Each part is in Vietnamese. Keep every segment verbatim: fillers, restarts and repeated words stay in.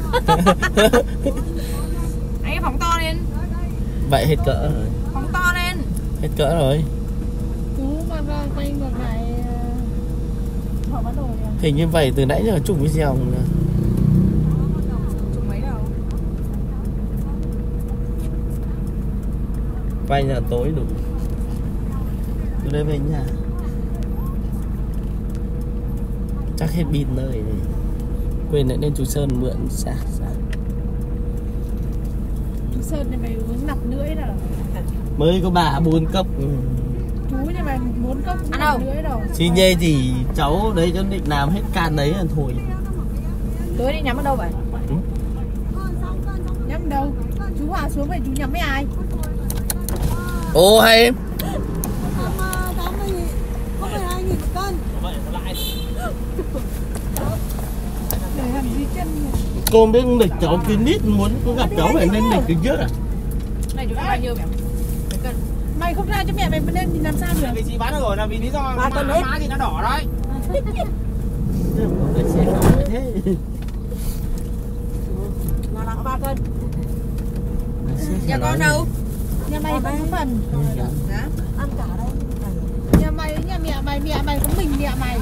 Anh phóng to lên. Vậy hết cỡ rồi. Phóng to lên. Hết cỡ rồi. Chú mà quay ngược lại họ bắt đầu rồi. Hình như vậy từ nãy giờ chụp video nè. Chụp mấy đâu? Quay nhà tối đủ. Từ đây về nhà. Chắc hết pin nơi này. Quên lại nên chú Sơn mượn sạc sạc. Chú Sơn này mày uống nặp lưỡi rồi. Mới có bà bốn cốc. Chú nhà mày bốn cốc ăn đâu? Lưỡi rồi. Chị nhê thì cháu đấy cho định làm hết can đấy là thôi. Tối đi nhắm ở đâu vậy? Ừ? Nhắm đâu? Chú Hòa xuống vậy chú nhắm với ai? Ô hay em. Để làm gì chân nhỉ? Cô biết lịch cháu kín nít muốn gặp cháu phải nên lịch từ trước à? Này chú bao nhiêu mẹ? Mày không ra cho mẹ mày lên thì làm sao được? Vì chị bán được rồi là vì lý do Ba cân hết. má thì nó đỏ đấy. Thế. Nó nặng ba cân. Nhà con đâu? Nhà mày có phần. Hả? Ăn cả đây. Nhà mày với nhà mẹ mày, mẹ mày có mình mẹ mày.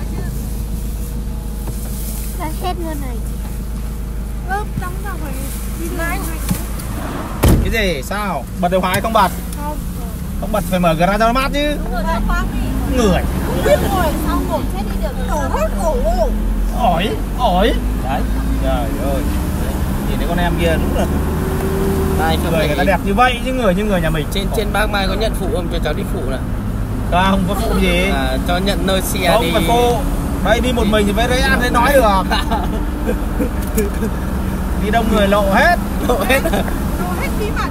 Là hết luôn này. Ơ, đóng vào phải đi đường này. Cái gì? Sao? Bật điều hòa hay không bật? Không. Không bật phải mở gara cho nó mát chứ. Người. Biết rồi, sao ngủ chết đi được. Cổ hết cổ. Ổi, ổi. Đấy. Trời ơi. Nhìn thấy con em kia đúng là Mai người người ta đẹp như vậy chứ người như người nhà mình. Trên trên bác Mai có nhận phụ không cho cháu đi phụ nào? À, không có phụ gì. À, cho nhận nơi xe không đi. phải phụ. Đây đi một mình thì mới đấy ăn thấy nói được. Đi đông người lộ hết. Lộ hết. Lộ hết bí mật.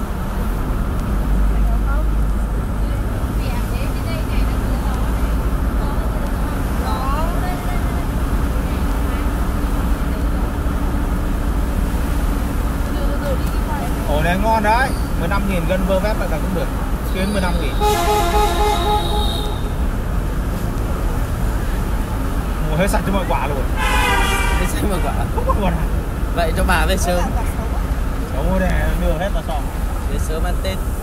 Ổ này ngon đấy. mười lăm nghìn gân vơ vét lại là cũng được. Chuyến mười lăm nghìn. Mua hết sạch cho mọi quả luôn. Thế xem mà quả. Không có quả nào. Vậy cho bà về sớm. Cháu mua để đưa hết vào sòng. Về sớm ăn Tết.